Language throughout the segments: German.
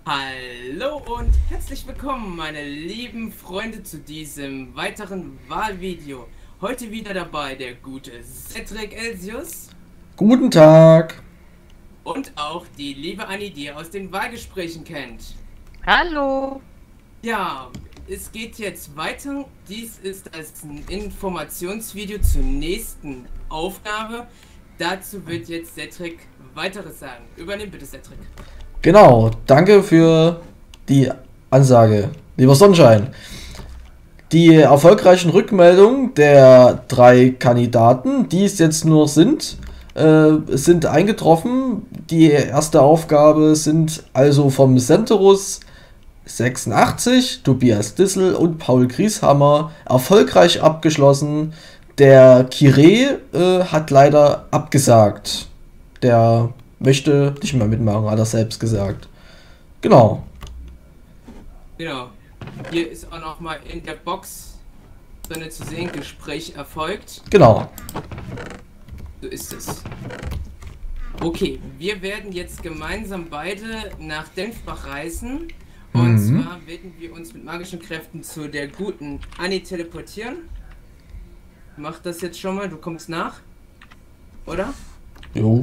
Hallo und herzlich willkommen, meine lieben Freunde, zu diesem weiteren Wahlvideo. Heute wieder dabei der gute Cedric Elsius Guten Tag. und auch die liebe Annie, die ihr aus den Wahlgesprächen kennt. Hallo. Ja, es geht jetzt weiter. Dies ist als ein Informationsvideo zur nächsten Aufgabe. Dazu wird jetzt Cedric weiteres sagen. Übernimm bitte, Cedric. Genau, danke für die Ansage, lieber Sonnenschein. Die erfolgreichen Rückmeldungen der 3 Kandidaten, die es jetzt nur sind eingetroffen. Die erste Aufgabe sind also vom Centerus 86, Tobias Dissel und Paul Grieshammer erfolgreich abgeschlossen. Der Kire hat leider abgesagt. Der möchte nicht mehr mitmachen, hat er selbst gesagt. Genau. Genau. Hier ist auch noch mal in der Box drin zu sehen, Gespräch erfolgt. Genau. So ist es. Okay, wir werden jetzt gemeinsam beide nach Denfbach reisen. Und zwar werden wir uns mit magischen Kräften zu der guten Annie teleportieren. Mach das jetzt schon mal, du kommst nach. Oder? Jo.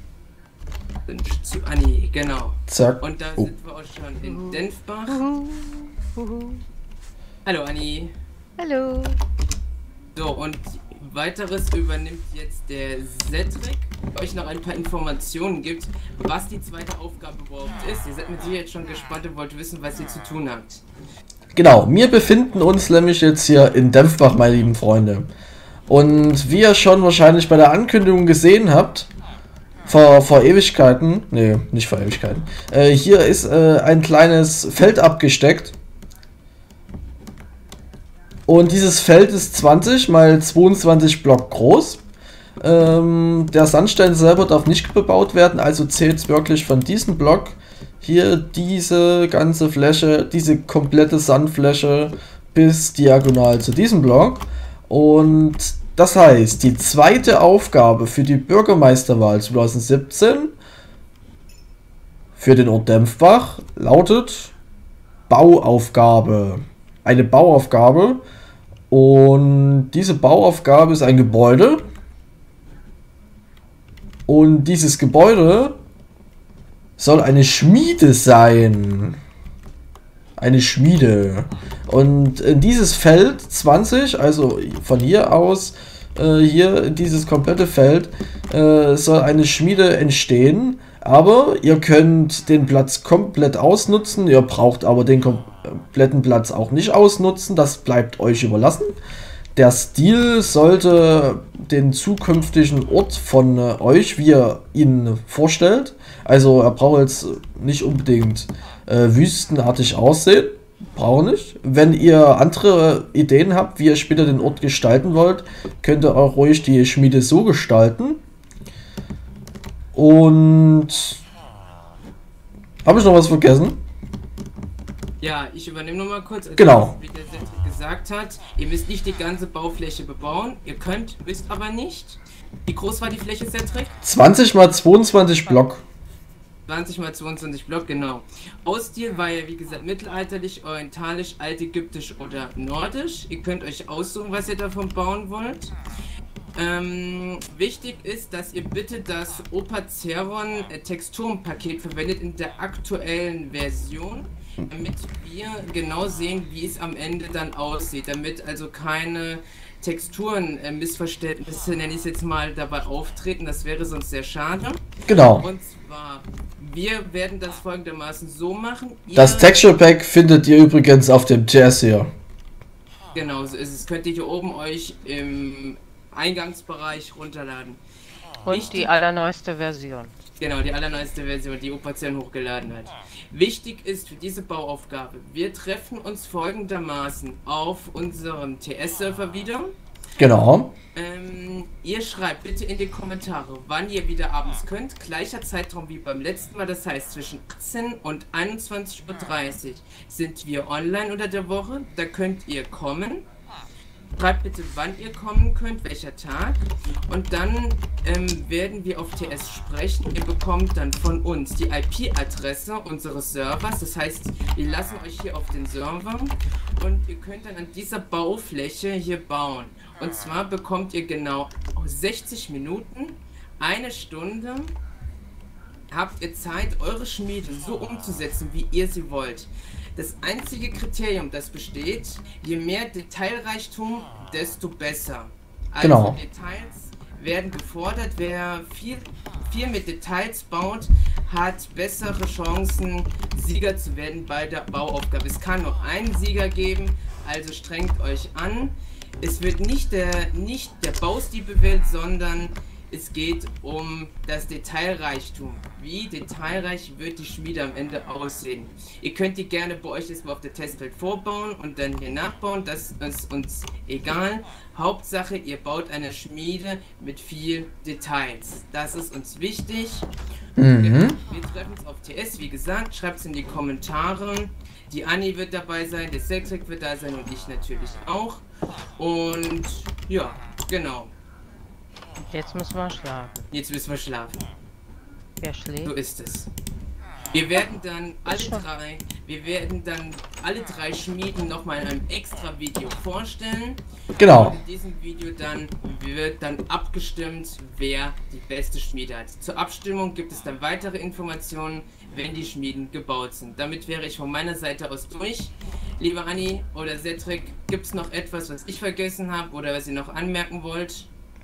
Zu Annie, genau. Zack. Und da sind wir auch schon in Denfbach. Hallo Annie. Hallo. So, und weiteres übernimmt jetzt der Cedric, der euch noch ein paar Informationen gibt, was die zweite Aufgabe überhaupt ist. Ihr seid mit Sicherheit jetzt schon gespannt und wollt wissen, was ihr zu tun habt. Genau, wir befinden uns nämlich jetzt hier in Denfbach, meine lieben Freunde. Und wie ihr schon wahrscheinlich bei der Ankündigung gesehen habt, vor Ewigkeiten, nee, nicht vor Ewigkeiten, hier ist ein kleines Feld abgesteckt. Und dieses Feld ist 20 mal 22 Block groß. Der Sandstein selber darf nicht bebaut werden, also zählt es wirklich von diesem Block hier diese ganze Fläche, diese komplette Sandfläche bis diagonal zu diesem Block. Und das heißt, die zweite Aufgabe für die Bürgermeisterwahl 2017 für den Ort Denfbach lautet Bauaufgabe. Eine Bauaufgabe. Und diese Bauaufgabe ist ein Gebäude. Und dieses Gebäude soll eine Schmiede sein. Eine Schmiede. Und in dieses Feld 20, also von hier aus, hier in dieses komplette Feld, soll eine Schmiede entstehen. Aber ihr könnt den Platz komplett ausnutzen. Ihr braucht aber den kompletten Platz auch nicht ausnutzen. Das bleibt euch überlassen. Der Stil sollte den zukünftigen Ort von euch, wie ihr ihn vorstellt. Also er braucht jetzt nicht unbedingt wüstenartig aussehen. Braucht nicht. Wenn ihr andere Ideen habt, wie ihr später den Ort gestalten wollt, könnt ihr auch ruhig die Schmiede so gestalten. Und habe ich noch was vergessen? Ja, ich übernehme noch mal kurz. Also Genau. wie der Cedric gesagt hat, ihr müsst nicht die ganze Baufläche bebauen. Ihr könnt, müsst aber nicht. Wie groß war die Fläche, Cedric? 20 mal 22 Block. 20 mal 22 Block, genau. Ausstil war ja wie gesagt mittelalterlich, orientalisch, altägyptisch oder nordisch. Ihr könnt euch aussuchen, was ihr davon bauen wollt. Wichtig ist, dass ihr bitte das Opaceron Texturenpaket verwendet in der aktuellen Version, damit wir genau sehen, wie es am Ende dann aussieht, damit also keine Texturen, Missverständnisse, nenne ich es jetzt mal, dabei auftreten. Das wäre sonst sehr schade. Genau. Und zwar, wir werden das folgendermaßen so machen. Das Texture Pack findet ihr übrigens auf dem TS hier. Genau, so ist es. Könnt ihr hier oben euch im Eingangsbereich runterladen. Und die allerneueste Version. Genau, die allerneueste Version, die Operation hochgeladen hat. Wichtig ist für diese Bauaufgabe, wir treffen uns folgendermaßen auf unserem TS-Server wieder. Genau. Ihr schreibt bitte in die Kommentare, wann ihr wieder abends könnt. Gleicher Zeitraum wie beim letzten Mal, das heißt zwischen 18 und 21:30 Uhr sind wir online unter der Woche. Da könnt ihr kommen. Schreibt bitte, wann ihr kommen könnt, welcher Tag. Und dann werden wir auf TS sprechen. Ihr bekommt dann von uns die IP-Adresse unseres Servers. Das heißt, wir lassen euch hier auf den Server und ihr könnt dann an dieser Baufläche hier bauen. Und zwar bekommt ihr genau 60 Minuten, eine Stunde, habt ihr Zeit, eure Schmiede so umzusetzen, wie ihr sie wollt. Das einzige Kriterium, das besteht, je mehr Detailreichtum, desto besser. Also Genau. Details werden gefordert. Wer viel mit Details baut, hat bessere Chancen, Sieger zu werden bei der Bauaufgabe. Es kann nur einen Sieger geben, also strengt euch an. Es wird nicht der Baustil bewählt, sondern es geht um das Detailreichtum. Wie detailreich wird die Schmiede am Ende aussehen? Ihr könnt die gerne bei euch erstmal auf der Testwelt vorbauen und dann hier nachbauen. Das ist uns egal. Hauptsache, ihr baut eine Schmiede mit viel Details. Das ist uns wichtig. Wir treffen uns auf TS, wie gesagt. Schreibt es in die Kommentare. Die Anni wird dabei sein, der Cedric wird da sein und ich natürlich auch. Und ja, genau. Jetzt müssen wir schlafen. Jetzt müssen wir schlafen. Wer schläft? So ist es. Wir werden dann alle drei Schmieden nochmal in einem extra Video vorstellen. Genau. Und in diesem Video wird dann abgestimmt, wer die beste Schmiede hat. Zur Abstimmung gibt es dann weitere Informationen, wenn die Schmieden gebaut sind. Damit wäre ich von meiner Seite aus durch. Liebe Anni oder Cedric, gibt es noch etwas, was ich vergessen habe oder was ihr noch anmerken wollt?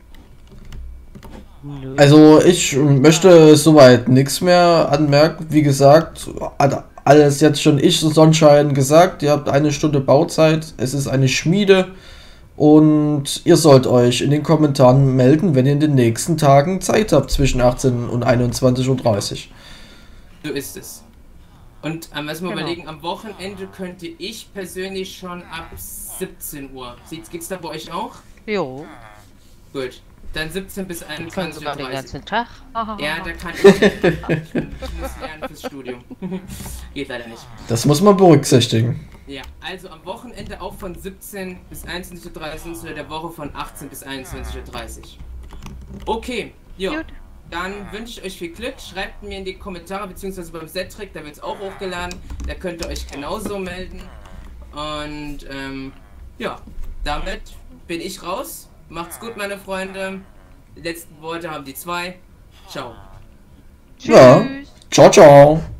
Also ich möchte soweit nichts mehr anmerken. Wie gesagt, hat alles jetzt schon ich und Sonnenschein gesagt. Ihr habt eine Stunde Bauzeit. Es ist eine Schmiede. Und ihr sollt euch in den Kommentaren melden, wenn ihr in den nächsten Tagen Zeit habt zwischen 18 und 21:30 Uhr. So ist es. Und was wir überlegen, am Wochenende könnte ich persönlich schon ab 17 Uhr. Geht's da bei euch auch? Jo. Gut. Dann 17 bis Können 21:30 sogar den Uhr. ganzen Tag. Ja, da kann ich. Ich muss lernen fürs Studium. Geht leider nicht. Das muss man berücksichtigen. Ja, also am Wochenende auch von 17 bis 21:30 Uhr oder der Woche von 18 bis 21:30 Uhr. Okay, ja. Gut. Dann wünsche ich euch viel Glück. Schreibt mir in die Kommentare, beziehungsweise beim Cedric, da wird es auch hochgeladen. Da könnt ihr euch genauso melden. Und ja, damit bin ich raus. Macht's gut, meine Freunde. Die letzten Worte haben die zwei. Ciao. Ja. Ciao, ciao.